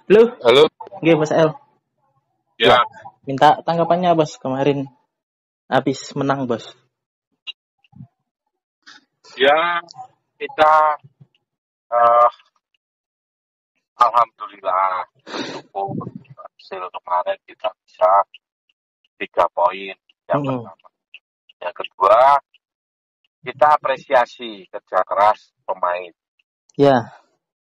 Lu, Halo, G Bos L. Ya, ya, minta tanggapannya Bos kemarin habis menang Bos. ya kita eh, alhamdulillah bersyukur hasil kemarin kita bisa 3 poin yang Mm-mm. pertama. Yang kedua, kita apresiasi kerja keras pemain Ya,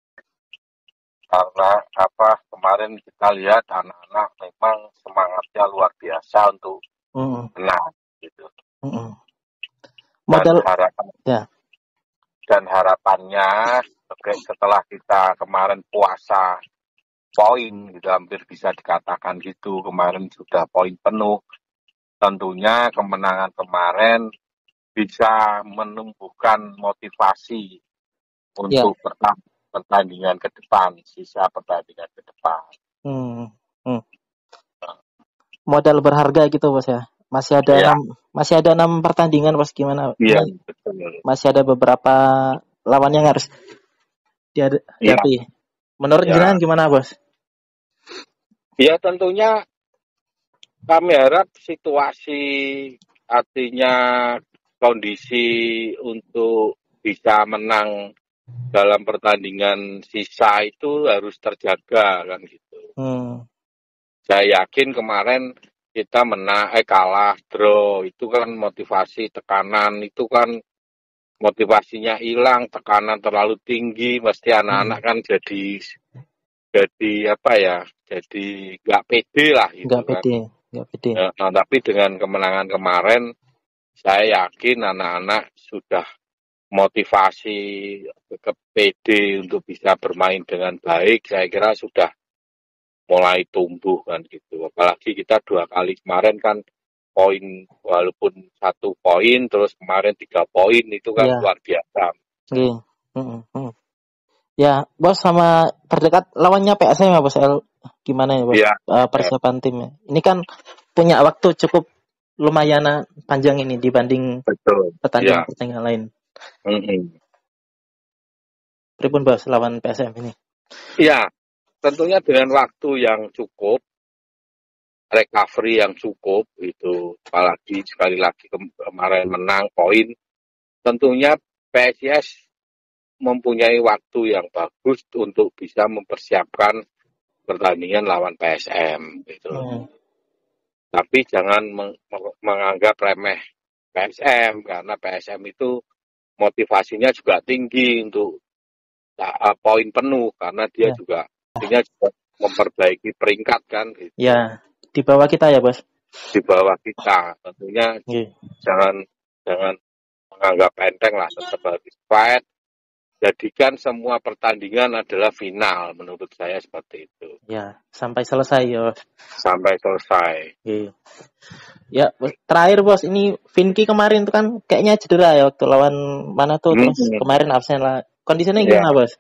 karena kemarin kita lihat anak-anak memang semangatnya luar biasa untuk mm-mm. menang gitu. Mm-mm. Dan Modal harapan ya, dan harapannya setelah kita kemarin puasa poin gitu, hampir bisa dikatakan gitu, kemarin sudah poin penuh. Tentunya kemenangan kemarin bisa menumbuhkan motivasi ya. untuk pertandingan ke depan, sisa pertandingan ke depan. Mm, mm. Modal berharga gitu Bos ya. Ya, Masih ada 6 pertandingan Bos, gimana? iya, Ini betul. masih ada beberapa lawan yang harus Iya, dihadapi. Menurut ya. jenengan gimana Bos? Ya tentunya kami harap situasi, artinya kondisi untuk bisa menang dalam pertandingan sisa itu harus terjaga kan gitu. Hmm, Saya yakin kemarin kita kalah, draw, itu kan motivasi, tekanan, itu kan motivasinya hilang, tekanan terlalu tinggi, mesti anak-anak hmm. kan jadi apa ya, jadi nggak pede lah gitu Nggak kan. pede, nggak pede. Nah, tapi dengan kemenangan kemarin, saya yakin anak-anak sudah motivasi ke PD untuk bisa bermain dengan baik, saya kira sudah mulai tumbuh kan gitu. Apalagi kita 2 kali kemarin kan poin, walaupun 1 poin, terus kemarin 3 poin, itu kan Ya, luar biasa. oke. Mm, mm. Ya, Bos, sama terdekat lawannya PSM ya, Bos L. Gimana ya, Bos? Iya, ya, Persiapan timnya. Ini kan punya waktu cukup lumayan panjang ini dibanding betul. Ya, pertandingan-pertandingan lain. mm-mm. Pripun, Bos, lawan PSM ini? Ya, tentunya dengan waktu yang cukup, recovery yang cukup itu, apalagi sekali lagi kemarin menang poin, tentunya PSIS mempunyai waktu yang bagus untuk bisa mempersiapkan pertandingan lawan PSM gitu. Hmm, Tapi jangan menganggap remeh PSM, karena PSM itu motivasinya juga tinggi untuk poin penuh, karena dia ya, juga artinya juga memperbaiki peringkat kan gitu. ya, di bawah kita ya, Bos. Di bawah kita, tentunya Oke. jangan jangan menganggap enteng lah, tetap harus fight. Jadikan semua pertandingan adalah final, menurut saya seperti itu. Ya, sampai selesai ya, Bos. Sampai selesai. Oke. Ya, Bos. Terakhir, Bos, ini Vinky kemarin tuh kan kayaknya cedera ya waktu lawan mana tuh, terus kemarin absen lah. Kondisinya Ya, gimana, Bos?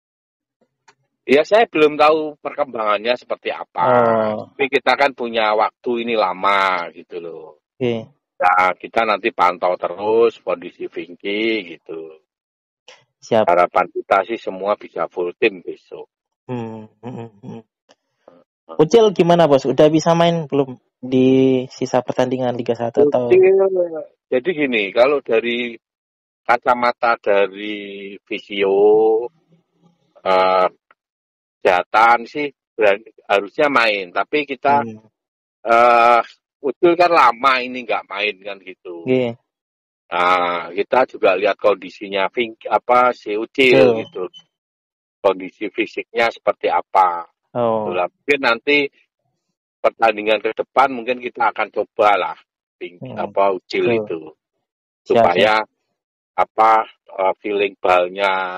ya saya belum tahu perkembangannya seperti apa. Oh, Tapi kita kan punya waktu ini lama gitu loh. oke. Nah, kita nanti pantau terus kondisi Vinky gitu. Siap. Harapan kita sih semua bisa full tim besok. Hmm, hmm, hmm, hmm. Ucil gimana Bos? Udah bisa main belum di sisa pertandingan Liga 1 atau? Ucil, jadi gini, kalau dari kacamata dari visio, eh, kesehatan sih harusnya main. Tapi kita Hmm, eh Ucil kan lama ini nggak main kan gitu. oke. Nah, kita juga lihat kondisinya si Ucil Ucil. gitu. Kondisi fisiknya seperti apa. Oh, Itulah. Mungkin nanti pertandingan ke depan mungkin kita akan cobalah hmm, Ucil betul. itu Siap, siap. supaya feeling balnya,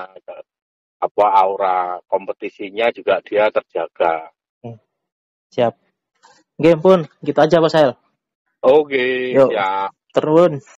aura kompetisinya juga dia terjaga. Hmm, siap. Game pun gitu aja Bos El. Oke, Yuk, siap. turun.